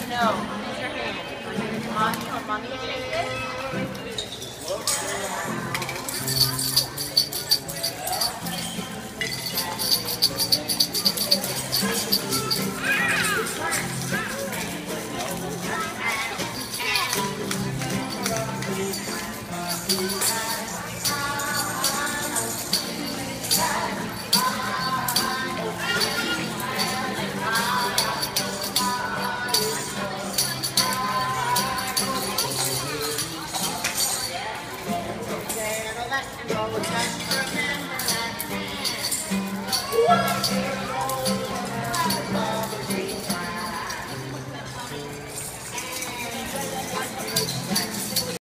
No, use your hand. Mommy take this. And roll it back for a minute.